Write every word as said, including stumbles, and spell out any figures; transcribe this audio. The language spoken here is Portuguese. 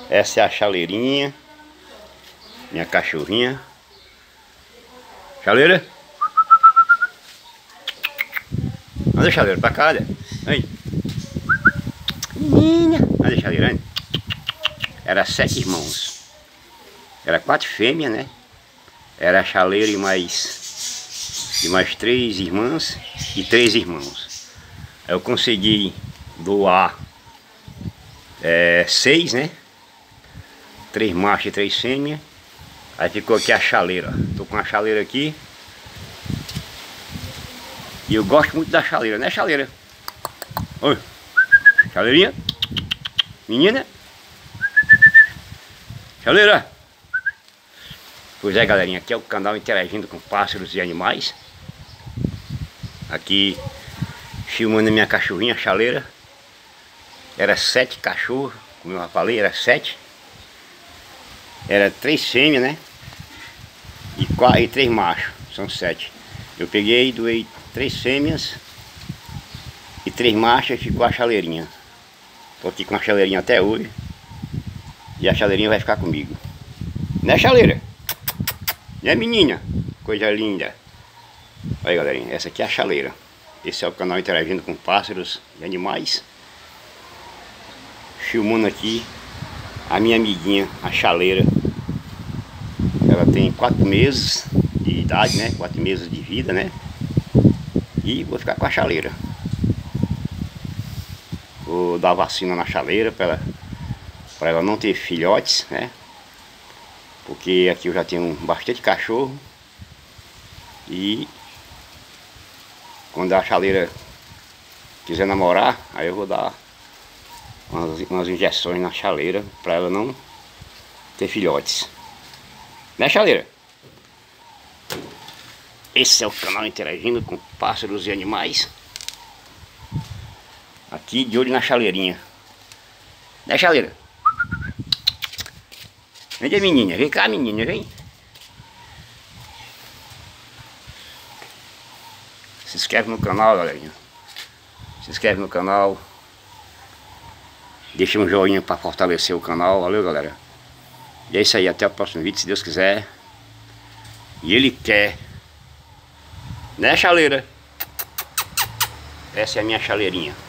Essa é a chaleirinha. Minha cachorrinha. Chaleira. Anda, chaleira, pra cá, olha. Aí. Menina. Anda, chaleira. Era sete irmãos. Era quatro fêmeas, né? Era a chaleira e mais, e mais três irmãs e três irmãos. Aí eu consegui doar é, seis, né? Três machos e três fêmeas. Aí ficou aqui a chaleira. Tô com a chaleira aqui. E eu gosto muito da chaleira, né, chaleira? Oi. Chaleirinha. Menina. Chaleira. Pois é, galerinha, aqui é o canal Interagindo com Pássaros e Animais. Aqui filmando minha cachorrinha, chaleira. Era sete cachorros, como eu já falei, era sete. Era três fêmeas, né? E, quatro, e três machos, são sete. Eu peguei e doei três fêmeas e três machos e ficou a chaleirinha. Tô aqui com a chaleirinha até hoje. E a chaleirinha vai ficar comigo. Né, chaleira? Né, menina? Coisa linda. Aí, galerinha, essa aqui é a chaleira. Esse é o canal Interagindo com Pássaros e Animais. Filmando aqui a minha amiguinha, a chaleira. Ela tem quatro meses de idade, né? Quatro meses de vida, né? E vou ficar com a chaleira. Vou dar vacina na chaleira para ela, para ela não ter filhotes, né? Porque aqui eu já tenho bastante cachorro. E quando a chaleira quiser namorar, aí eu vou dar umas, umas injeções na chaleira para ela não ter filhotes. Né, chaleira? Esse é o canal Interagindo com Pássaros e Animais. Aqui de olho na chaleirinha. Né, chaleira? Vem cá, menina, vem cá, menina, vem. Se inscreve no canal, galerinha. Se inscreve no canal. Deixa um joinha para fortalecer o canal. Valeu, galera. E é isso aí, até o próximo vídeo, se Deus quiser. E Ele quer. Né, chaleira? Essa é a minha chaleirinha.